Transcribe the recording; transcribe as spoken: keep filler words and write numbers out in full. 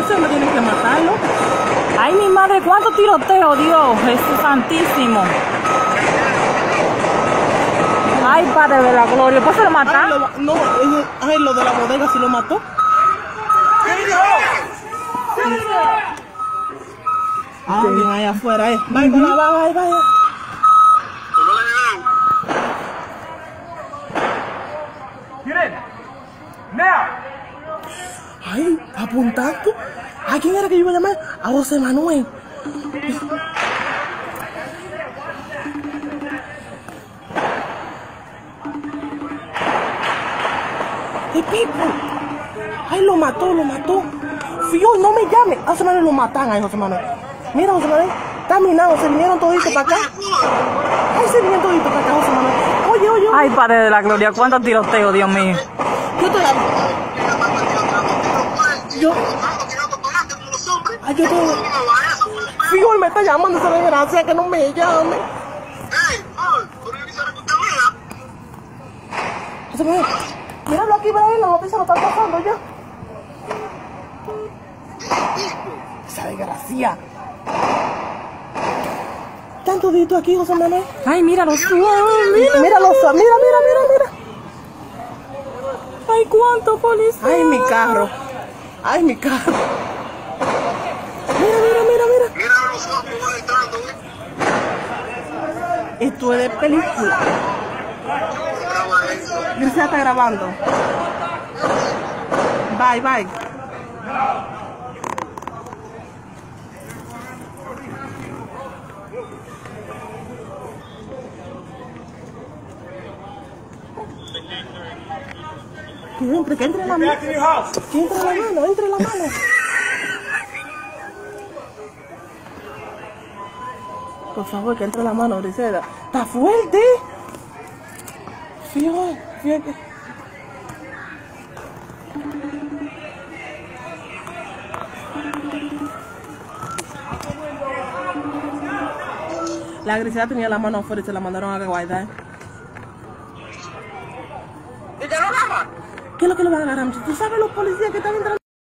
ese hombre tiene que matarlo. Ay, mi madre, cuánto tiroteo, Dios, Jesús santísimo. Ay, Padre de la gloria, ¿pues se lo Ay, matan? lo, no, ese- ay, lo de la bodega sí lo mató. Ah, bien, allá afuera, eh. Vaya, vaya, vaya, vaya. Ay, apuntando. ¿A quién era que yo iba a llamar? A José Manuel. ¡El Pipo! ¡Ay, lo mató, lo mató! Fío, no me llame. A José Manuel lo matan, ay, José Manuel. Mira, José Manuel, está minado, se vinieron toditos para acá. Ay, se vinieron toditos para acá, José Manuel. Oye, oye, oye. Ay, Padre de la gloria, cuánto tiroteo, Dios mío. Yo te la... Yo... Ay, yo te... Fío, él me está llamando, esa desgracia, que no me llame. José Manuel, míralo aquí, Brian, la noticia lo está pasando ya. Esa desgracia. Tanto dito aquí, José Manuel. Ay, míralo, suave, Mira, mira, mira, mira, mira, mira. Ay, cuánto policía. Ay, mi carro. Ay, mi carro. Mira, mira, mira, mira. Mira los ojos como van entrando, ¿eh? Esto es de película. Graba eso. Gracias, está grabando. Bye, bye. Que entre, que entre la mano. Que entre la mano, entre la mano. Por favor, que entre la mano, Griselda. ¡Está fuerte! Fíjate, fíjate. La Griselda tenía la mano afuera y se la mandaron a guardar. ¿Y ya lo agarran? ¿Qué es lo que lo van a agarrar? ¿Tú sabes los policías que están entrando?